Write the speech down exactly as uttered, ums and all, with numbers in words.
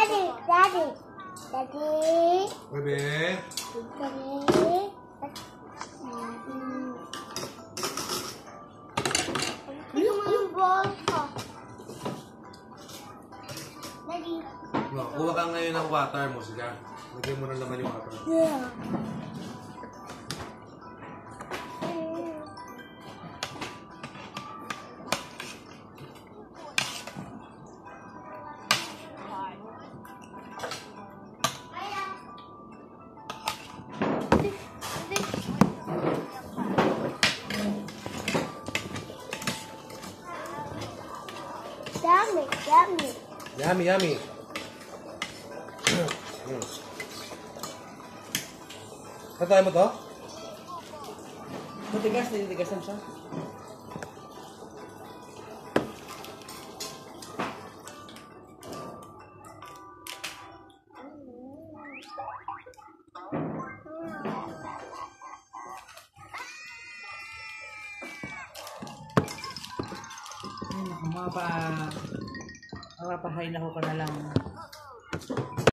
Daddy, Daddy, Daddy. Bebe. Daddy. Ano mo yung ball ko? Daddy. No, kuha ka ngayon ng water mo, sige. Lagyan mo na naman yung water. Yeah. Yummy, yummy. Yummy, yummy. Hmm. Katay mo to? Matigas, nilitigasan siya. Hmm, mapa... Mapapahay na ko ka na lang.